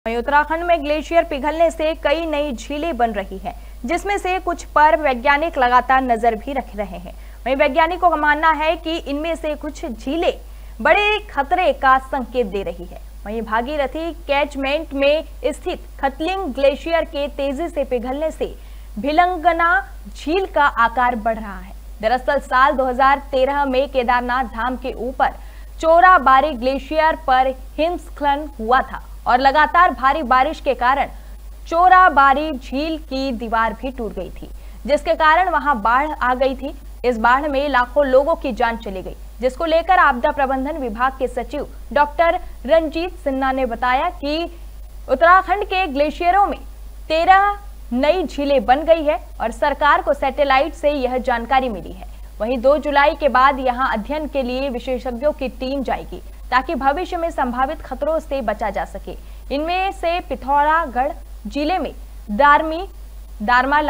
वहीं उत्तराखंड में ग्लेशियर पिघलने से कई नई झीलें बन रही हैं, जिसमें से कुछ पर वैज्ञानिक लगातार नजर भी रख रहे हैं। वहीं वैज्ञानिकों का मानना है कि इनमें से कुछ झीलें बड़े खतरे का संकेत दे रही है। वहीं भागीरथी कैचमेंट में स्थित खतलिंग ग्लेशियर के तेजी से पिघलने से भिलंगना झील का आकार बढ़ रहा है। दरअसल साल 2013 में केदारनाथ धाम के ऊपर चोराबाड़ी ग्लेशियर पर हिमस्खलन हुआ था और लगातार भारी बारिश के कारण चोराबाड़ी झील की दीवार भी टूट गई थी, जिसके कारण वहां बाढ़ आ गई थी। इस बाढ़ में लाखों लोगों की जान चली गई, जिसको लेकर आपदा प्रबंधन विभाग के सचिव डॉक्टर रंजीत सिन्हा ने बताया कि उत्तराखंड के ग्लेशियरों में 13 नई झीलें बन गई है और सरकार को सैटेलाइट से यह जानकारी मिली है। वहीं 2 जुलाई के बाद यहां अध्ययन के लिए विशेषज्ञों की टीम जाएगी, ताकि भविष्य में संभावित खतरों से बचा जा सके। इनमें से पिथौरागढ़ जिले में दारमा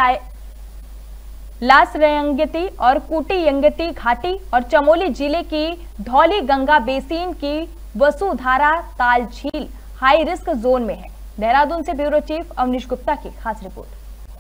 लासरंगती और कुटी यंगती घाटी और चमोली जिले की धौली गंगा बेसिन की वसुधारा ताल झील हाई रिस्क जोन में है। देहरादून से ब्यूरो चीफ अवनीश गुप्ता की खास रिपोर्ट।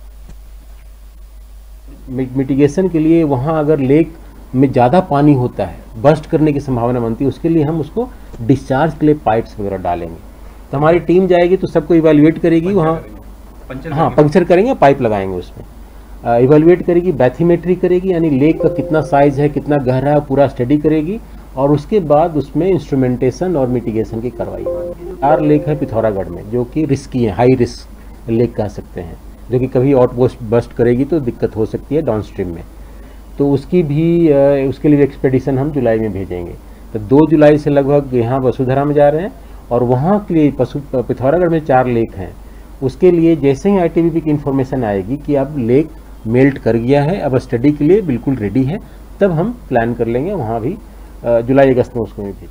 मिटिगेशन के लिए वहां अगर लेक में ज़्यादा पानी होता है, बर्स्ट करने की संभावना बनती है, उसके लिए हम उसको डिस्चार्ज के लिए पाइप्स वगैरह डालेंगे। तो हमारी टीम जाएगी तो सबको इवैल्यूएट करेगी, वहाँ पंक्चर करेंगे, पाइप लगाएंगे, उसमें इवैल्यूएट करेगी, बैथीमेट्री करेगी, यानी लेक का कितना साइज है, कितना गहरा है, पूरा स्टडी करेगी और उसके बाद उसमें इंस्ट्रूमेंटेशन और मिटिगेशन की कार्रवाई। 4 लेक है पिथौरागढ़ में जो कि रिस्की है, हाई रिस्क लेक कह सकते हैं, जो कि कभी आउटपोस्ट बस्ट करेगी तो दिक्कत हो सकती है डाउनस्ट्रीम में। तो उसकी भी उसके लिए एक्सपेडिशन हम जुलाई में भेजेंगे। तो 2 जुलाई से लगभग यहाँ वसुधारा में जा रहे हैं और वहाँ के लिए पिथौरागढ़ में 4 लेक हैं। उसके लिए जैसे ही ITBP की इन्फॉर्मेशन आएगी कि अब लेक मेल्ट कर गया है, अब स्टडी के लिए बिल्कुल रेडी है, तब हम प्लान कर लेंगे, वहाँ भी जुलाई अगस्त में उसको भी भेजेंगे।